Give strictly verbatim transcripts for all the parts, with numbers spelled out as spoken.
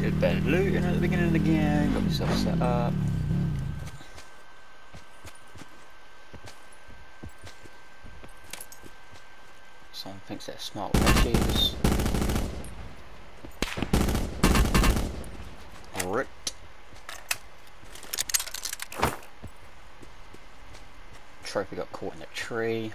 Did a bit of looting at the beginning of the game, got myself set up. Someone thinks they're smart watches. Ripped. Trophy got caught in a tree.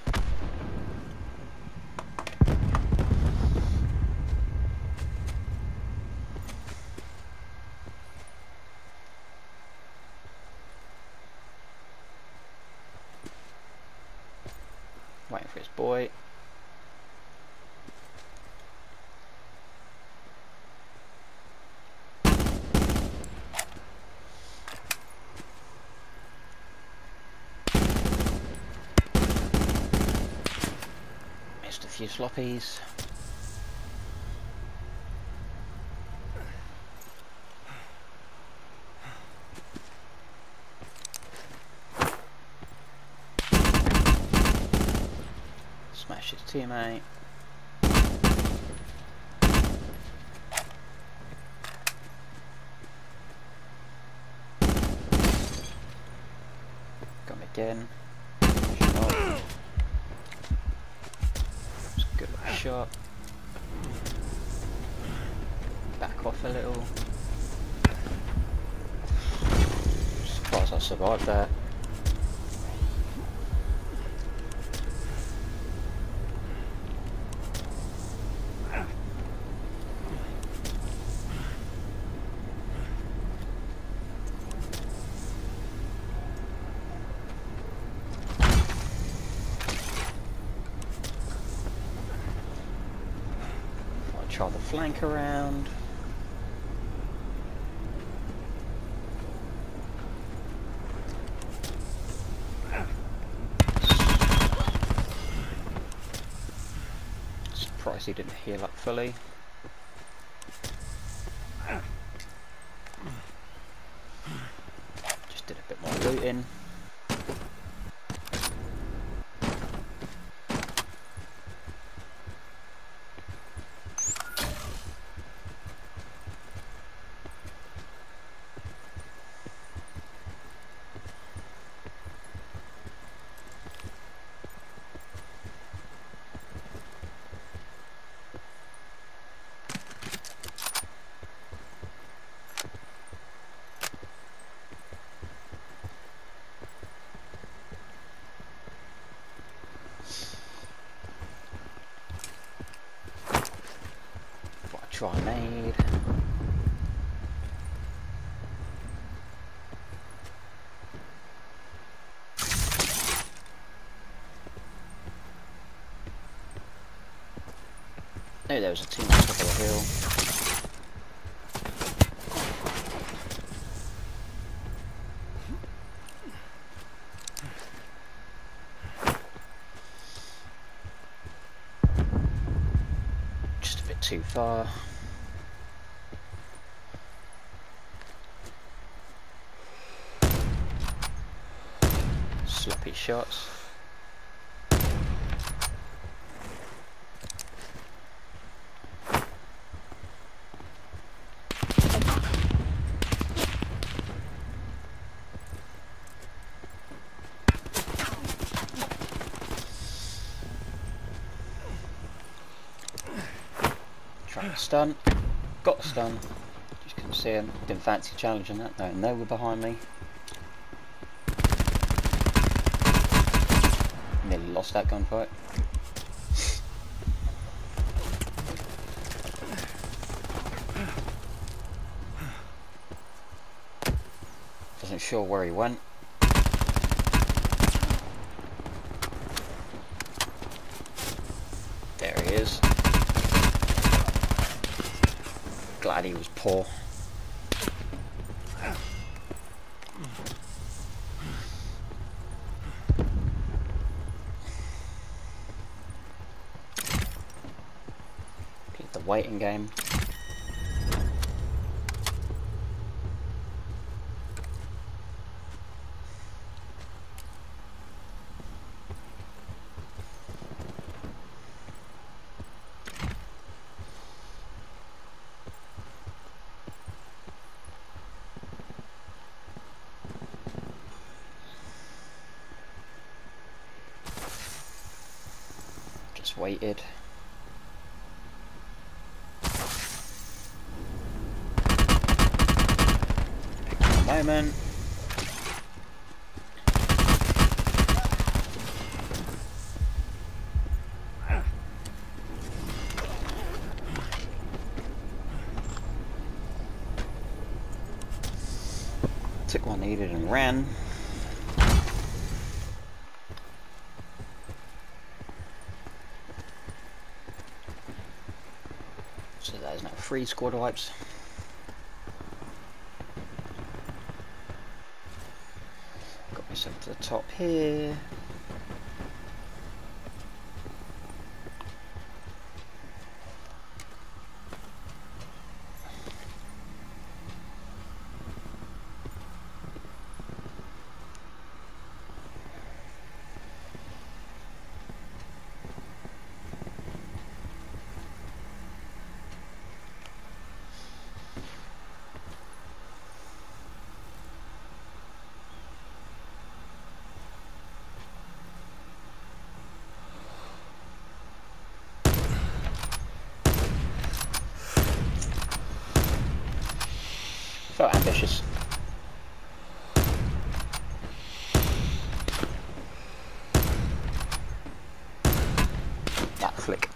Waiting for his boy. Missed a few sloppies. Smash his teammate. Got him again. Shot. It's a good little shot. Back off a little. Surprised I survived that. Try the flank around. Surprised he didn't heal up fully. Just did a bit more looting. Try made. No, there was a team on top of the hill. Just a bit too far. Sloppy shots. Trying to stun. Got the stun. Just couldn't see him. Didn't fancy challenging that. No, no, we're behind me. Nearly lost that gunfight. Wasn't sure where he went. There he is. Glad he was poor. The waiting game. Just waited. Pick a moment. Took what I needed and ran. So there's now three squad wipes. Got myself to the top here. Felt ambitious. That flick.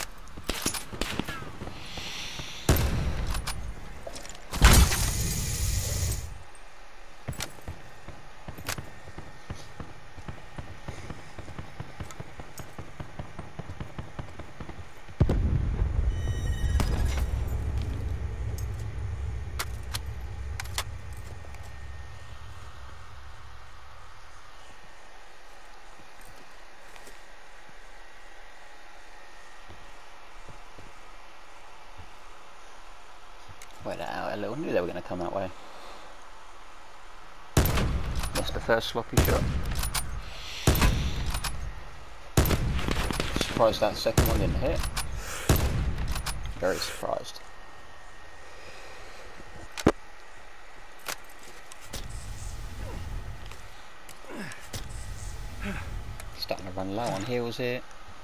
Wait that out a little. Knew they were going to come that way. Missed the first sloppy shot. Surprised that second one didn't hit. Very surprised. Starting to run low on heals here.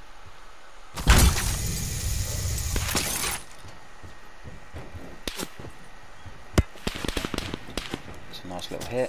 Nice little hit.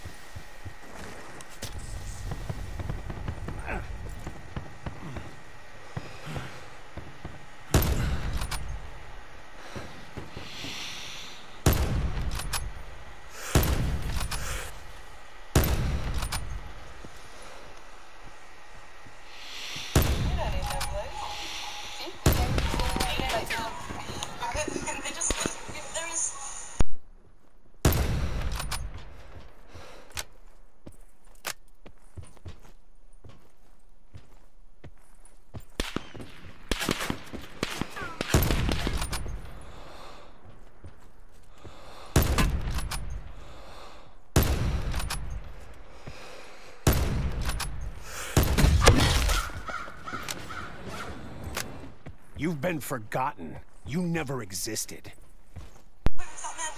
You've been forgotten. You never existed. Wait, what's that,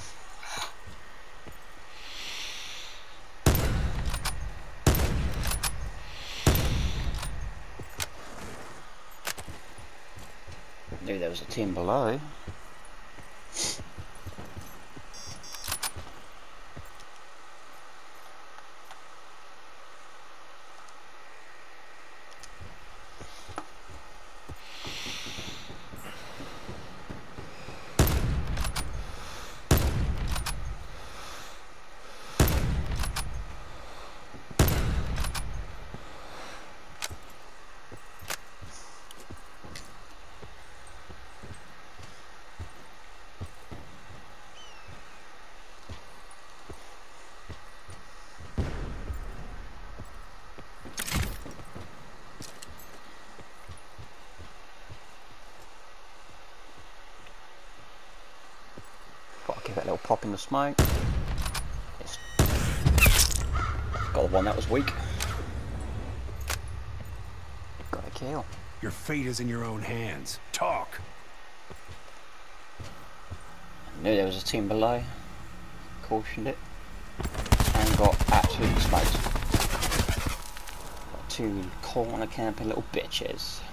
man? Knew there was a team below. Give it a little pop in the smoke. It's got the one that was weak. Got a kill. Your fate is in your own hands. Talk. I knew there was a team below. Cautioned it. And got absolutely smoked. Got two corner camping little bitches.